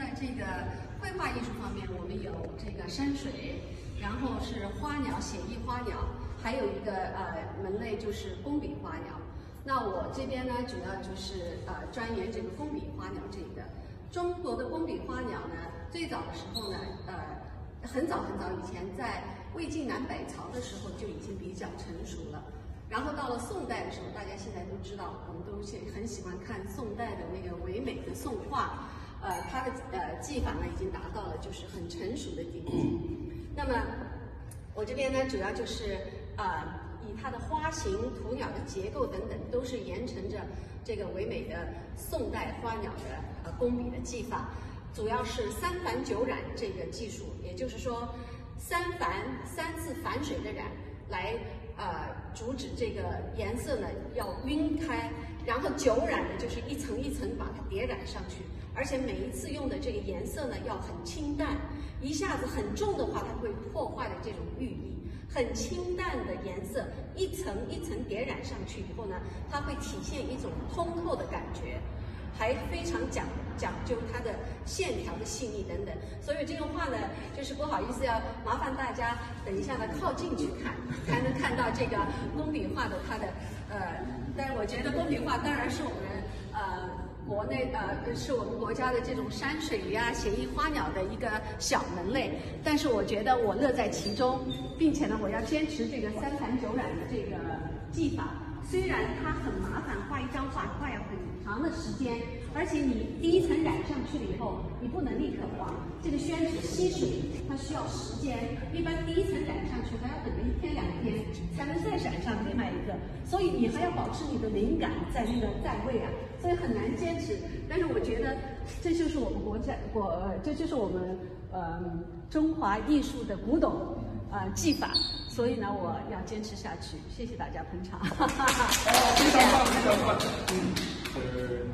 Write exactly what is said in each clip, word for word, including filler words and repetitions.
在这个绘画艺术方面，我们有这个山水，然后是花鸟写意花鸟，还有一个呃门类就是工笔花鸟。那我这边呢，主要就是呃钻研这个工笔花鸟这个。中国的工笔花鸟呢，最早的时候呢，呃，很早很早以前，在魏晋南北朝的时候就已经比较成熟了。然后到了宋代的时候，大家现在都知道，我们都很喜欢看宋代的那个唯美的宋画，呃，它的呃技法呢已经达到了就是很成熟的地步。那么我这边呢，主要就是呃以它的花型、图鸟的结构等等，都是沿承着这个唯美的宋代花鸟的呃工笔的技法，主要是三繁九染这个技术，也就是说三繁三次反水的染来。呃，主旨这个颜色呢要晕开，然后九染呢就是一层一层把它叠染上去，而且每一次用的这个颜色呢要很清淡，一下子很重的话它会破坏了这种寓意。很清淡的颜色一层一层叠染上去以后呢，它会体现一种通透的感觉，还非常讲讲究它的线条的细腻等等。所以这个画呢，就是不好意思要麻烦大家等一下呢靠近去看，才能看到这个工笔画的它的呃。但是我觉得工笔画当然是我们呃国内呃是我们国家的这种山水呀、写意花鸟的一个小门类。但是我觉得我乐在其中，并且呢，我要坚持这个三繁九染的这个技法。虽然它很麻烦，画一张画画要很长的时间，而且你第一层染上去了以后，你不能立刻画，这个宣纸吸水，它需要时间。一般第一层染上去还要等个一天两天，才能再染上另外一个，所以你还要保持你的灵感在那个在位啊，所以很难坚持。但是我觉得这就是我们国家国，这就是我们呃中华艺术的古董呃技法。所以呢，我要坚持下去。谢谢大家捧场。 非常棒，非常棒。嗯，是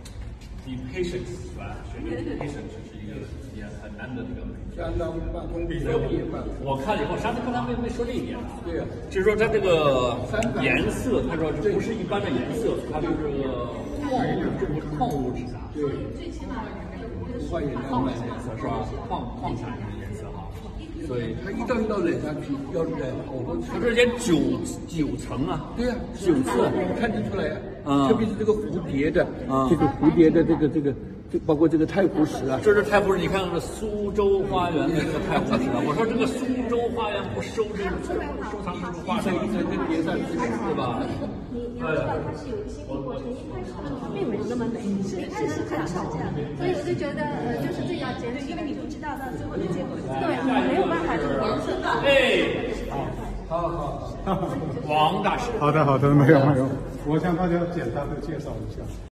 the patience 是吧？学会 the patience 是一个也很难得的一个美。 相当棒，工笔手笔也棒。 我看了以后，上次刚才没没说这一点啊。 对呀。 就是说它这个颜色，他说这不是一般的颜色，它就是矿物，这不是矿物质啊。 所以最起码画也矿产颜色是吧？矿矿产的颜色哈。所以它一道一道垒上去，要垒好多层。 它这得九九层啊。 对呀、啊， 九次看得出来呀、 啊。 特别是这个蝴蝶的， 啊， 这个蝴蝶的这个这个，这包括这个太湖石啊。 这是太湖石，你看这苏州花园的这个太湖石啊。我说这个苏州花园不收这个收藏这种画册，一层层叠上去，对吧？ 你你要知道它是有一个心理过程，一开始它并没有那么美，是一开始很吵架，所以我就觉得呃，就是这要坚持，因为你不知道到最后的结果是对，你没有办法这个颜色到。 哎，好，好，好，王大师。 好的，好的，没有没有，我向大家简单的介绍一下。